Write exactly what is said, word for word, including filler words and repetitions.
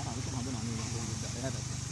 පාර අලුතෙන් හදනවා නේ මම කොහොමද එහා පැත්තේ.